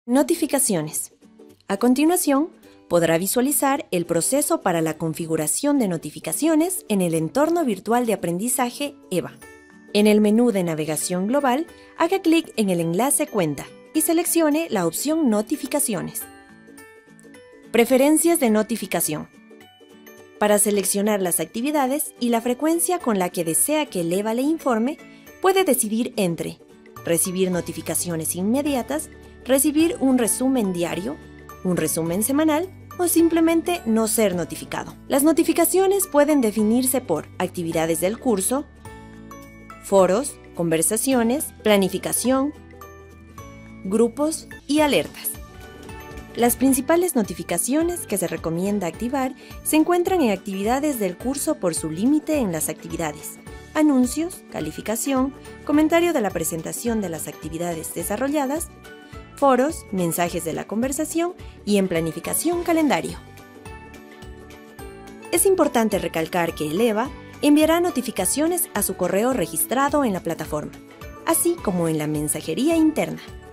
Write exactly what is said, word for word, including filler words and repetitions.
Notificaciones. A continuación, podrá visualizar el proceso para la configuración de notificaciones en el entorno virtual de aprendizaje EVA. En el menú de navegación global, haga clic en el enlace Cuenta y seleccione la opción Notificaciones. Preferencias de notificación. Para seleccionar las actividades y la frecuencia con la que desea que el EVA le informe, puede decidir entre recibir notificaciones inmediatas, recibir un resumen diario, un resumen semanal o simplemente no ser notificado. Las notificaciones pueden definirse por actividades del curso, foros, conversaciones, planificación, grupos y alertas. Las principales notificaciones que se recomienda activar se encuentran en actividades del curso por su límite en las actividades, anuncios, calificación, comentario de la presentación de las actividades desarrolladas, foros, mensajes de la conversación y en planificación calendario. Es importante recalcar que el EVA enviará notificaciones a su correo registrado en la plataforma, así como en la mensajería interna.